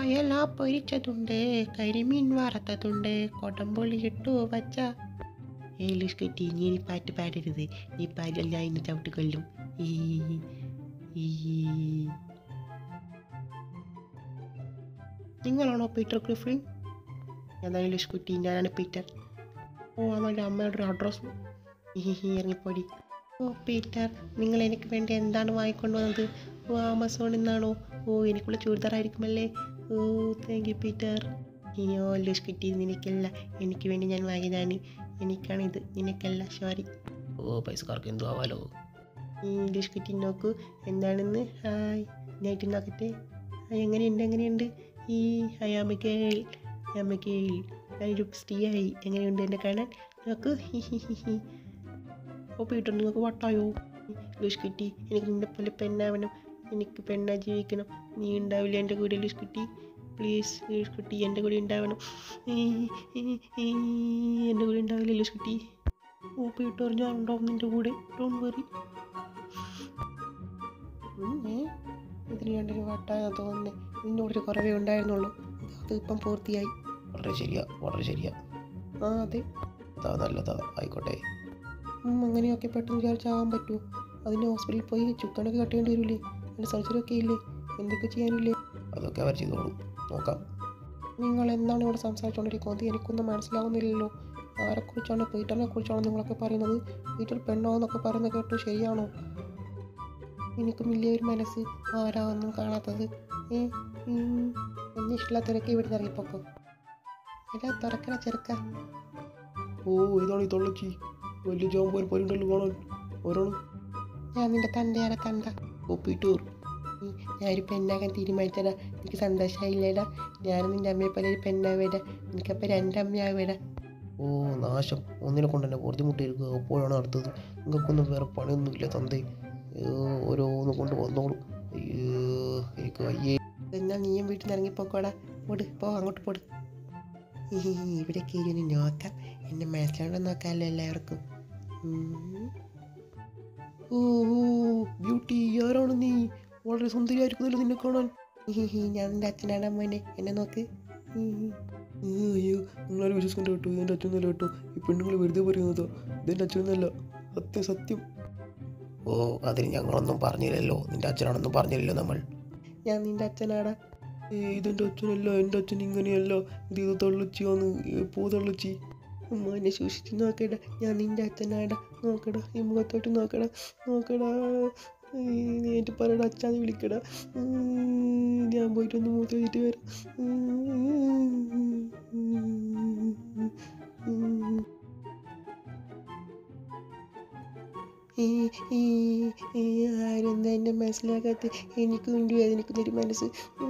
അയല പൊരിച്ചതുണ്ട്, കരിമീൻ വറുത്തതുണ്ട്, കൊടംപുളി ഇട്ടു വച്ച. ലൂസ്കുട്ടി, നീ പാട്ട് പാടരുത്. നീ പാടിയാൽ ഞാൻ ഇന്ന് ചവിട്ടിക്കൊല്ലും. ഈ ഈ നിങ്ങളാണോ പീറ്റർ ഗ്രിഫിൻ? എന്നാണ് ലൂസ്കുട്ടി, ഞാനാണ് പീറ്റർ. ഓ, അവൻ്റെ അമ്മയുടെ ഒരു അഡ്രസ്സും. ഇറങ്ങിപ്പോടി. ഓ പീറ്റർ, നിങ്ങൾ എനിക്ക് വേണ്ടി എന്താണ് വാങ്ങിക്കൊണ്ട് വന്നത്? ഓ, ആമസോണിൽ നിന്നാണോ? ഓ, എനിക്കുള്ള ചുരിദാറായിരിക്കുമല്ലേ. ഓ, താങ്ക് യു പീറ്റർ. അയ്യോ ലൂസ്കുട്ടി, നിനക്കല്ല, എനിക്ക് വേണ്ടി ഞാൻ വാങ്ങിയതാണ്. എനിക്കാണിത്, നിനക്കല്ല. സോറി. ഓ, പൈസക്കാർക്ക് എന്തോ ആവാലോ. ലൂസ്കുട്ടി നോക്കൂ എന്താണെന്ന്. ഹായ്, ഞായിട്ട് നോക്കട്ടെ. എങ്ങനെയുണ്ട്? ഈ അയാമകേൾ ലുക്സ്റ്റിയായി. എങ്ങനെയുണ്ട് എന്നെ കാണാൻ? നോക്കൂ. ഓ പീറ്റർ, നിങ്ങൾക്ക് വട്ടായോ? ലൂസ്കുട്ടി, എനിക്ക് നിന്നെ പോലെ പെണ്ണാവണം. എനിക്ക് പെണ്ണാ ജീവിക്കണം. നീ ഉണ്ടാവില്ല എൻ്റെ കൂടെ ലൂസ്കുട്ടി. പ്ലീസ് ലൂസ്കുട്ടി, എൻ്റെ കൂടെ ഉണ്ടാവണം. എൻ്റെ കൂടെ ഉണ്ടാവില്ല ലൂസ്കുട്ടി. ഓ പീറ്റർ, ഞാൻ ഉണ്ടാവും നിൻ്റെ കൂടെ. Don't worry. ഇതിന് രണ്ടൊരു വട്ടായെന്ന് തോന്നുന്നേ. നിന്നോടൊരു കുറവേ ഉണ്ടായിരുന്നുള്ളൂ, അത് ഇപ്പം പൂർത്തിയായി. വളരെ ശരിയാ. ആ അതെ, നല്ലതാ, ആയിക്കോട്ടെ. അങ്ങനെയൊക്കെ പെട്ടെന്ന് വിചാരിച്ചാകാൻ പറ്റുമോ? അതിന് ഹോസ്പിറ്റലിൽ പോയി ചുക്കണൊക്കെ കട്ടേണ്ടി വരില്ലേ? അതിൻ്റെ സർജറി ഒക്കെ ഇല്ലേ? എന്തൊക്കെ ചെയ്യാനില്ലേ? അതൊക്കെ അവർ ചെയ്തോളൂ, നോക്കാം. നിങ്ങൾ എന്താണ് ഇവിടെ സംസാരിച്ചുകൊണ്ടിരിക്കുന്നത്? എനിക്കൊന്നും മനസ്സിലാവുന്നില്ലല്ലോ. ആരെക്കുറിച്ചാണ്? പീറ്ററിനെ കുറിച്ചാണോ നിങ്ങളൊക്കെ പറയുന്നത്? പീറ്റർ പെണ്ണോന്നൊക്കെ പറയുന്നത് കേട്ടു, ശരിയാണോ? എനിക്കും വലിയ ഒരു മനസ്സ്, ആരാ ഒന്നും കാണാത്തത്. എന്നെ ഇഷ്ടമില്ലാത്തവരൊക്കെ ഇവിടെ നിന്ന് ഇറങ്ങിപ്പോക്കോ. എടാ തുറക്കണ ചെറുക്ക. ഓ, ഇതാണ് ഈ തൊള്ളച്ചി. വലിയ ജോമ്പോ പോലുണ്ടല്ലോ കാണാൻ. ഓരോണം. ഞാൻ നിന്റെ തന്തയാണ്, തന്ത. ഓ പീറ്റൂർ, ഞാനൊരു പെണ്ണാകാൻ തീരുമാനിച്ചടാ. എനിക്ക് സന്തോഷമായില്ലേടാ. ഞാനും നിൻ്റെ അമ്മയെ പോലെ ഒരു പെണ്ണാവേടാ. എനിക്കപ്പോൾ രണ്ടമ്മയാവേടാ. ഓ നാശം, ഒന്നിനെ കൊണ്ട് തന്നെ ബുദ്ധിമുട്ടിയിരിക്കുക. അപ്പോഴാണ് അടുത്തത്. നിങ്ങൾക്കൊന്നും വേറെ പണിയൊന്നുമില്ല തന്തേ. ഓരോന്ന് കൊണ്ട് വന്നോളൂ. അയ്യോ, എനിക്ക് വയ്യേ. എന്നാൽ നീയും വീട്ടിൽ നിന്ന് ഇറങ്ങിപ്പോക്കോടാ. പോ, അങ്ങോട്ട് പോട്. ഇവിടെ കയറി നോക്കാം. എന്നെ മനസ്സിലാവണം നോക്കാമല്ലോ എല്ലാവർക്കും. ഓ ബ്യൂട്ടി, ആരാണ് നീ? വളരെ സുന്ദരിയായിരിക്കുന്നല്ലോ നിന്നെ കാണാൻ. ഞാൻ നിൻ്റെ അച്ഛനാണ് മോനെ, എന്നെ നോക്ക്. അയ്യോ, നിങ്ങളാരും വിശ്വസിക്കണ്ട കേട്ടോ, ഇതെൻ്റെ അച്ഛനല്ല കേട്ടോ. ഈ പെണ്ണുങ്ങൾ വെറുതെ പറയുന്നതോ, ഇതെൻ്റെ അച്ഛനല്ല, സത്യം. ഓ, അതിന് ഞങ്ങളൊന്നും പറഞ്ഞില്ലല്ലോ. നിൻ്റെ അച്ഛനാണെന്നും പറഞ്ഞില്ലല്ലോ നമ്മൾ. ഞാൻ നിൻ്റെ അച്ഛനാടാ. ഇതെൻ്റെ അച്ഛനല്ല, എൻ്റെ അച്ഛൻ ഇങ്ങനെയല്ല. ഇത് തള്ളിച്ചിയാന്ന്, പോ തള്ളിച്ചി. അമ്മ എന്നെ സൂക്ഷിച്ച് നോക്കടാ, ഞാൻ നിൻ്റെ അച്ഛനാടാ. നോക്കടാ, ഈ മുഖത്തോട്ട് നോക്കടാ. നീട്ട് പറയടാ, അച്ഛാന്ന് വിളിക്കടാ. ഞാൻ പോയിട്ടൊന്ന് മൂത്ത് വെച്ചിട്ട് വരാം. ആരെന്താ എന്നെ മനസ്സിലാക്കാത്ത? എനിക്ക് വേണ്ടി വേദനിക്കുന്നൊരു മനസ്സ്.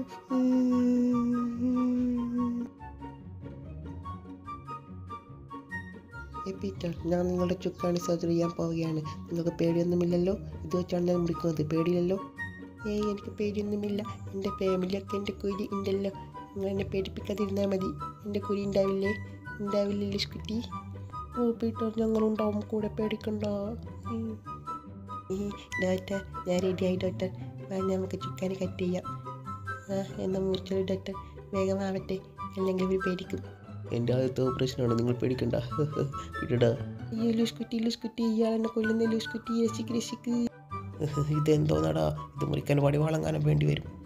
പീറ്റർ, ഞാൻ നിങ്ങളുടെ ചുക്കാണി സർജറി ചെയ്യാൻ പോവുകയാണ്. നിങ്ങൾക്ക് പേടിയൊന്നുമില്ലല്ലോ? ഇത് വെച്ചാണ് ഞാൻ വിളിക്കുന്നത്, പേടിയില്ലല്ലോ? എനിക്ക് പേടിയൊന്നുമില്ല. എൻ്റെ ഫാമിലിയൊക്കെ എൻ്റെ കുരി ഉണ്ടല്ലോ. നിങ്ങൾ എന്നെ പേടിപ്പിക്കാതിരുന്നാൽ മതി. എൻ്റെ കുരി ഉണ്ടാവില്ലേ ലൂസ്കുട്ടി? ഓ പീറ്റർ, ഞങ്ങളുണ്ടാവും കൂടെ, പേടിക്കണ്ട. ഡോക്ടർ, ഞാൻ റെഡിയായി ഡോക്ടർ. നമുക്ക് ചുക്കാനി കട്ട് ചെയ്യാം. എന്നാൽ മുറിച്ചോളൂ ഡോക്ടർ, വേഗമാവട്ടെ, അല്ലെങ്കിൽ ഇവർ പേടിക്കും. എൻ്റെ ആദ്യത്തെ ഓപ്പറേഷനാണ്, നിങ്ങൾ പേടിക്കണ്ട. വിടടാ. അയ്യോ ലൂസ്കുട്ടി, ഇയാളെന്നെ കൊല്ലുന്ന ലൂസ്കുട്ടി, രസിക്ക്. ഇതെന്തോന്നാടാ? ഇത് മുറിക്കാൻ വടിവാളങ്ങാനും വേണ്ടി വരും.